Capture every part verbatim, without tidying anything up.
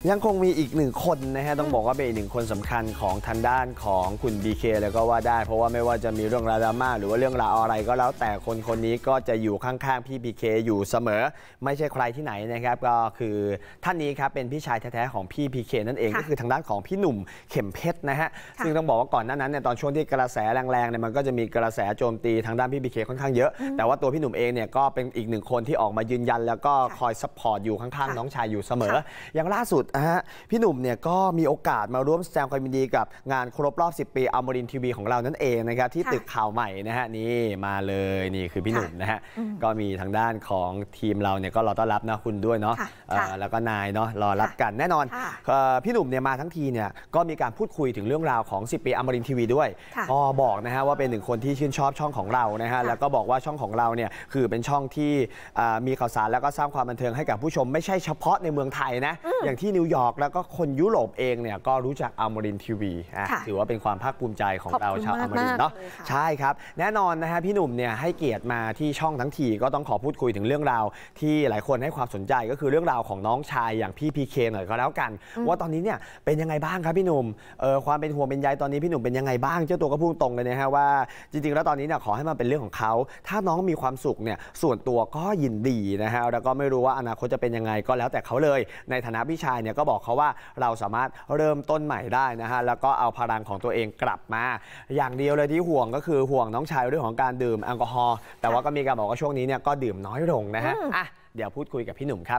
ยังคงมีอีกหนึ่งคนนะฮะต้องบอกว่าเป็นอีกหนึ่งคนสำคัญของทางด้านของคุณ บี เค แล้วก็ว่าได้เพราะว่าไม่ว่าจะมีเรื่องราวดราม่าหรือว่าเรื่องราวอะไรก็แล้วแต่คนคนนี้ก็จะอยู่ข้างๆพี่ บี เค อยู่เสมอไม่ใช่ใครที่ไหนนะครับก็คือท่านนี้ครับเป็นพี่ชายแท้ๆของพี่ บี เค นั่นเองก็คือทางด้านของพี่หนุ่มเข็มเพชรนะฮะซึ่งต้องบอกว่าก่อนหน้านั้นเนี่ยตอนช่วงที่กระแสแรงๆเนี่ยมันก็จะมีกระแสโจมตีทางด้านพี่ บี เค ค่อนข้างเยอะแต่ว่าตัวพี่หนุ่มเองเนี่ยก็เป็นอีกหนึ่งคนที่ออกมายืนยันแล้วก็คอยซัพพอร์ตอยู่ข้างๆน้องชายอยู่เสมออย่างล่าสุดนะฮะพี่หนุ่มเนี่ยก็มีโอกาสมาร่วมแสดงความยินดีกับงานครบรอบสิบปีอมรินทร์ทีวีของเรานั่นเองนะครับที่ตึกข่าวใหม่นะฮะนี่มาเลยนี่คือพี่หนุ่มนะฮะก็มีทางด้านของทีมเราเนี่ยก็รอต้อนรับนะคุณด้วยเนาะแล้วก็นายเนาะรอรับกันแน่นอนพี่หนุ่มเนี่ยมาทั้งทีเนี่ยก็มีการพูดคุยถึงเรื่องราวของสิบปีอมรินทร์ทีวีด้วยก็บอกนะฮะว่าเป็นหนึ่งคนที่ชื่นชอบช่องของเรานะฮะแล้วก็บอกว่าช่องของเราเนี่ยคือเป็นช่องที่มีข่าวสารแล้วก็สร้างความบันเทิงให้กับผู้ชมไม่ใช่เฉพาะในเมืองไทยนะอย่างที่นิวยอร์กแล้วก็คนยุโรปเองเนี่ยก็รู้จักอมรินทร์ทีวีถือว่าเป็นความภาคภูมิใจของเราชาวอมรินทร์เนาะใช่ครับแน่นอนนะฮะพี่หนุ่มเนี่ยให้เกียรติมาที่ช่องทั้งทีก็ต้องขอพูดคุยถึงเรื่องราวที่หลายคนให้ความสนใจก็คือเรื่องราวของน้องชายอย่างพี่ พี เค หน่อยก็แล้วกันว่าตอนนี้เนี่ยเป็นยังไงบ้างครับพี่หนุ่มเออความเป็นห่วงเป็นใยตอนนี้พี่หนุ่มเป็นยังไงบ้างเจ้าตัวก็พูดตรงเลยนะฮะว่าจริงๆแล้วตอนนี้เนี่ยขอให้มันเป็นเรื่องของเขาถ้าน้องมีความสุขเนี่ยส่วนตัวก็ยินดีนะฮะแล้วก็ไม่รู้ว่าอนาคตจะเป็นยังไงก็แล้วแต่เขาเลยในฐานะพี่ชายเนี่ยก็บอกเขาว่าเราสามารถเริ่มต้นใหม่ได้นะฮะแล้วก็เอาพลังของตัวเองกลับมาอย่างเดียวเลยที่ห่วงก็คือห่วงน้องชายเรื่องของการดื่มแอลกอฮอล์แต่ว่าก็มีการบอกว่าช่วงนี้เนี่ยก็ดื่มน้อยลงนะฮะอ่ะเดี๋ยวพูดคุยกับพี่หนุ่มครับ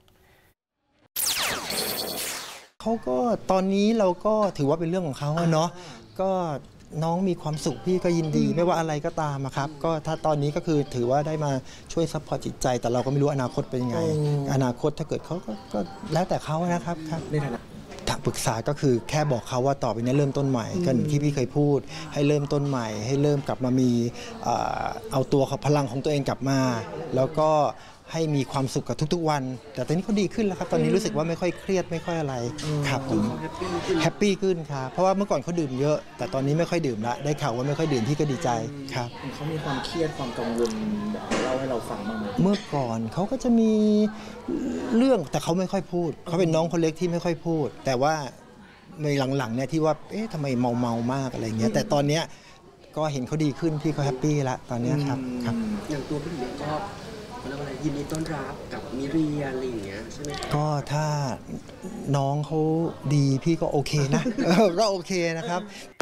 เขาก็ตอนนี้เราก็ถือว่าเป็นเรื่องของเขาเนาะก็น้องมีความสุขพี่ก็ยินดีไม่ว่าอะไรก็ตามครับก็ถ้าตอนนี้ก็คือถือว่าได้มาช่วยซัพพอร์ตจิตใจแต่เราก็ไม่รู้อนาคตเป็นยังไงอนาคตถ้าเกิดเขาก็แล้วแต่เขานะครับครับในฐานะปรึกษาก็คือแค่บอกเขาว่าต่อไปนี้เริ่มต้นใหม่กันที่พี่เคยพูดให้เริ่มต้นใหม่ให้เริ่มกลับมามีเอาตัวพลังของตัวเองกลับมาแล้วก็ให้มีความสุขกับทุกๆวันแต่ตอนนี้เขาดีขึ้นแล้วครับตอนนี้รู้สึกว่าไม่ค่อยเครียดไม่ค่อยอะไรครับผมแฮปปี้ขึ้นครับเพราะว่าเมื่อก่อนเขาดื่มเยอะแต่ตอนนี้ไม่ค่อยดื่มละได้ข่าวว่าไม่ค่อยดื่มพี่ก็ดีใจครับเขามีความเครียดความกังวลเล่าให้เราฟังบ้างไหมเมื่อก่อนเขาก็จะมีเรื่องแต่เขาไม่ค่อยพูดเขาเป็นน้องคนเล็กที่ไม่ค่อยพูดแต่ว่าในหลังๆเนี่ยที่ว่าเอ๊ะทำไมเมาเมามากอะไรเงี้ยแต่ตอนเนี้ยก็เห็นเขาดีขึ้นพี่เขาแฮปปี้ละตอนนี้ครับครับอย่างตัวพี่หนุ่มก็อะไรยินดีต้อนรับกับมิเรียอะไรอย่างเงี้ยใช่ไหมก็ถ้าน้องเขาดีพี่ก็โอเคนะก็โอเคนะครับ